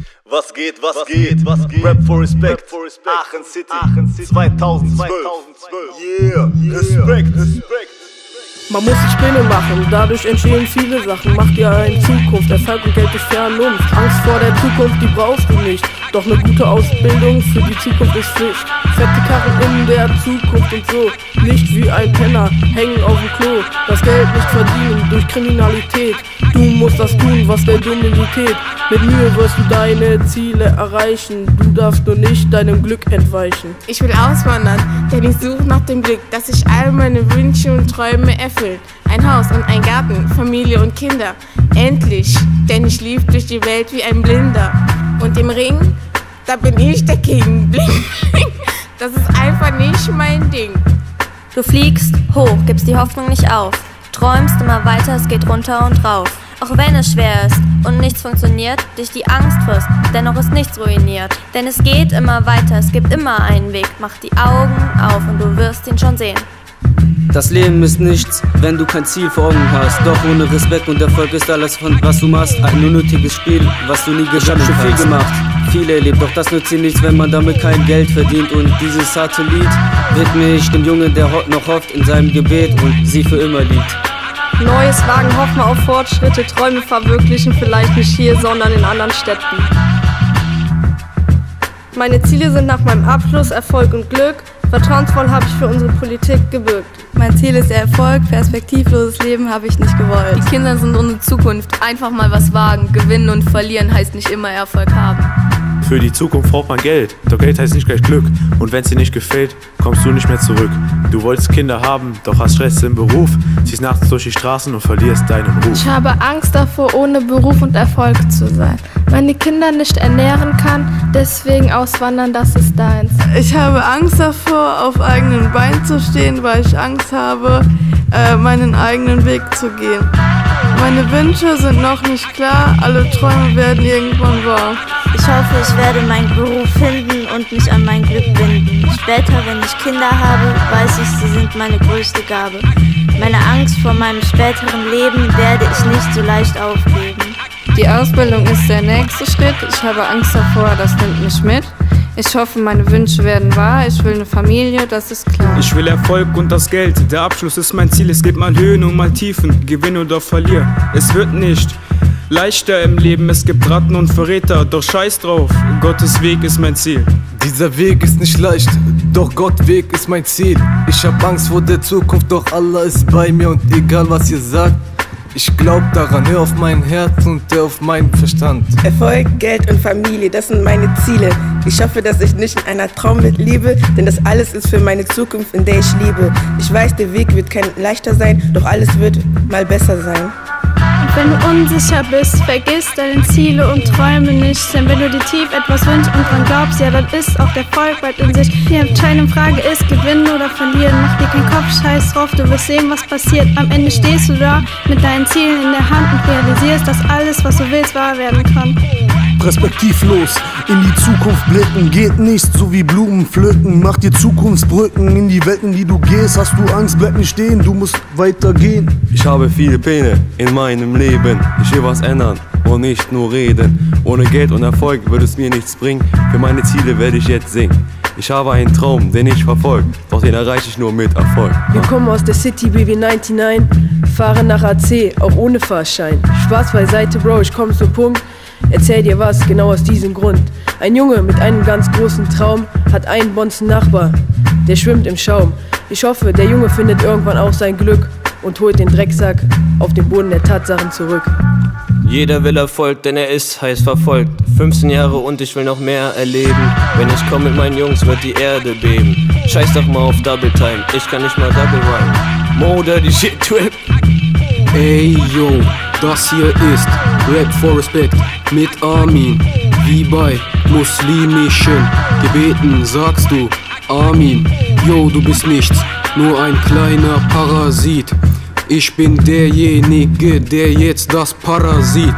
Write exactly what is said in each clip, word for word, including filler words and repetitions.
Was geht, was, was geht, was geht, Rap for Respect, Aachen City, Aachen City zweitausendzwölf. Yeah, yeah. Respekt, Respekt. Man muss sich Pläne machen, dadurch entstehen viele Sachen. Mach dir eine Zukunft, Erfolg und Geld ist Vernunft. Angst vor der Zukunft, die brauchst du nicht. Doch eine gute Ausbildung für die Zukunft ist Pflicht. Fette Karren in der Zukunft und so. Nicht wie ein Penner, hängen auf dem Klo. Das Geld nicht verdienen durch Kriminalität. Du musst das tun, was der Dumme diktiert. Mit Mühe wirst du deine Ziele erreichen. Du darfst nur nicht deinem Glück entweichen. Ich will auswandern, denn ich suche nach dem Glück, dass sich all meine Wünsche und Träume erfüllt. Ein Haus und ein Garten, Familie und Kinder. Endlich, denn ich lief durch die Welt wie ein Blinder. Und im Ring, da bin ich der King. Bling, bling. Das ist einfach nicht mein Ding. Du fliegst hoch, gibst die Hoffnung nicht auf. Träumst immer weiter, es geht runter und rauf. Auch wenn es schwer ist und nichts funktioniert, dich die Angst frisst, dennoch ist nichts ruiniert. Denn es geht immer weiter, es gibt immer einen Weg. Mach die Augen auf und du wirst ihn schon sehen. Das Leben ist nichts, wenn du kein Ziel vor Augen hast. Doch ohne Respekt und Erfolg ist alles, von was du machst, ein unnötiges Spiel, was du nie geschafft hast. Ich hab schon viel gemacht, viel erlebt, doch das nützt dir nichts, wenn man damit kein Geld verdient. Und dieses harte Lied widme ich dem Jungen, der noch hofft in seinem Gebet und sie für immer liebt. Neues wagen, hoffen auf Fortschritte, Träume verwirklichen, vielleicht nicht hier, sondern in anderen Städten. Meine Ziele sind nach meinem Abschluss Erfolg und Glück. Vertrauensvoll habe ich für unsere Politik gebürgt. Mein Ziel ist der Erfolg, perspektivloses Leben habe ich nicht gewollt. Die Kinder sind unsere Zukunft, einfach mal was wagen. Gewinnen und verlieren heißt nicht immer Erfolg haben. Für die Zukunft braucht man Geld, doch Geld heißt nicht gleich Glück. Und wenn's dir nicht gefällt, kommst du nicht mehr zurück. Du wolltest Kinder haben, doch hast Stress im Beruf. Ziehst nachts durch die Straßen und verlierst deinen Ruf. Ich habe Angst davor, ohne Beruf und Erfolg zu sein. Meine Kinder nicht ernähren kann, deswegen auswandern, das ist deins. Ich habe Angst davor, auf eigenen Beinen zu stehen, weil ich Angst habe, äh, meinen eigenen Weg zu gehen. Meine Wünsche sind noch nicht klar, alle Träume werden irgendwann wahr. Ich hoffe, ich werde meinen Beruf finden und mich an mein Glück binden. Später, wenn ich Kinder habe, weiß ich, sie sind meine größte Gabe. Meine Angst vor meinem späteren Leben werde ich nicht so leicht aufgeben. Die Ausbildung ist der nächste Schritt. Ich habe Angst davor, das nimmt mich mit. Ich hoffe, meine Wünsche werden wahr. Ich will eine Familie, das ist klar. Ich will Erfolg und das Geld. Der Abschluss ist mein Ziel. Es gibt mal Höhen und mal Tiefen. Gewinn oder verlier. Es wird nicht leichter im Leben. Es gibt Ratten und Verräter. Doch scheiß drauf. Gottes Weg ist mein Ziel. Dieser Weg ist nicht leicht, doch Gottes Weg ist mein Ziel. Ich hab Angst vor der Zukunft, doch Allah ist bei mir. Und egal was ihr sagt, ich glaub daran, hör auf mein Herz und hör auf meinen Verstand. Erfolg, Geld und Familie, das sind meine Ziele. Ich hoffe, dass ich nicht in einer Traumwelt lebe, denn das alles ist für meine Zukunft, in der ich lebe. Ich weiß, der Weg wird kein leichter sein, doch alles wird mal besser sein. Und wenn du unsicher bist, vergiss deine Ziele und Träume nicht. Denn wenn du dir tief etwas wünschst und dran glaubst, ja, dann ist auch der Erfolg bald in sich. Die entscheidende Frage ist, gewinnen oder verlieren. Mach dir keinen Kopf, scheiß drauf, du wirst sehen, was passiert. Am Ende stehst du da mit deinen Zielen in der Hand und realisierst, dass alles, was du willst, wahr werden kann. Perspektivlos in die Zukunft blicken, geht nicht so wie Blumen pflücken. Mach dir Zukunftsbrücken in die Welt, in die du gehst. Hast du Angst, bleib nicht stehen, du musst weitergehen. Ich habe viele Pläne in meinem Leben. Ich will was ändern und nicht nur reden. Ohne Geld und Erfolg würde es mir nichts bringen. Für meine Ziele werde ich jetzt singen. Ich habe einen Traum, den ich verfolge, doch den erreiche ich nur mit Erfolg. Wir kommen aus der City, Baby neunundneunzig, fahren nach A C, auch ohne Fahrschein. Spaß beiseite, Bro, ich komm zum Punkt. Erzähl dir was, genau aus diesem Grund. Ein Junge mit einem ganz großen Traum hat einen bonzen Nachbar, der schwimmt im Schaum. Ich hoffe, der Junge findet irgendwann auch sein Glück und holt den Drecksack auf den Boden der Tatsachen zurück. Jeder will Erfolg, denn er ist heiß verfolgt. fünfzehn Jahre und ich will noch mehr erleben. Wenn ich komme mit meinen Jungs, wird die Erde beben. Scheiß doch mal auf Double Time, ich kann nicht mal Double Rhyme. Moder, die Shit Trip. Ey yo, das hier ist Rap for Respect mit Armin. Wie bei muslimischen Gebeten sagst du Amin. Yo, du bist nichts, nur ein kleiner Parasit. Ich bin derjenige, der jetzt das Parasit.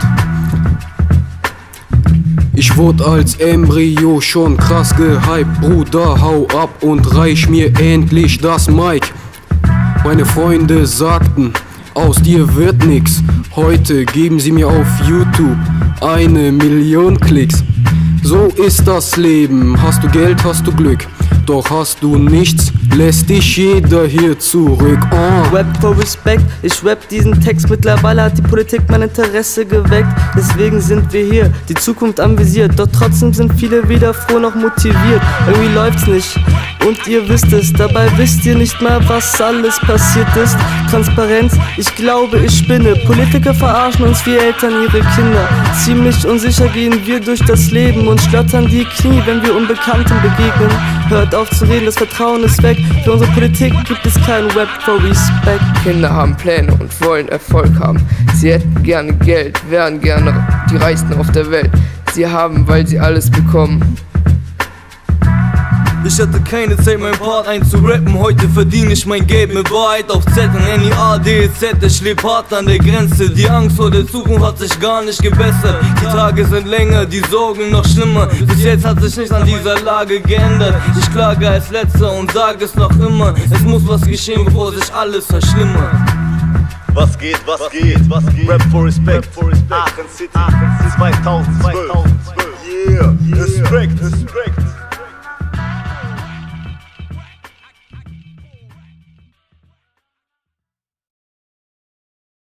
Ich wurde als Embryo schon krass gehypt. Bruder, hau ab und reich mir endlich das Mic. Meine Freunde sagten, aus dir wird nix. Heute geben sie mir auf YouTube eine Million Klicks. So ist das Leben, hast du Geld, hast du Glück. Doch hast du nichts, lässt dich jeder hier zurück. Oh. Rap for Respect, ich rap diesen Text. Mittlerweile hat die Politik mein Interesse geweckt. Deswegen sind wir hier, die Zukunft anvisiert. Doch trotzdem sind viele wieder froh noch motiviert. Irgendwie läuft's nicht und ihr wisst es. Dabei wisst ihr nicht mal, was alles passiert ist. Transparenz, ich glaube, ich spinne. Politiker verarschen uns wie Eltern ihre Kinder. Ziemlich unsicher gehen wir durch das Leben und schlottern die Knie, wenn wir Unbekannten begegnen. Hört auf zu reden, das Vertrauen ist weg. Für unsere Politik gibt es keinen Rap for Respect. Kinder haben Pläne und wollen Erfolg haben. Sie hätten gerne Geld, wären gerne die Reichsten auf der Welt. Sie haben, weil sie alles bekommen. Ich hatte keine Zeit, mein Part einzurappen. Heute verdiene ich mein Geld mit Wahrheit auf Z und N I A D Z. Ich lebe hart an der Grenze. Die Angst vor der Zukunft hat sich gar nicht gebessert. Die Tage sind länger, die Sorgen noch schlimmer. Bis jetzt hat sich nichts an dieser Lage geändert. Ich klage als Letzter und sage es noch immer. Es muss was geschehen, bevor sich alles verschlimmert. Was geht, was geht, was geht? Rap for Respect, Aachen City, zweitausendzwölf. Yeah, Respect, Respect.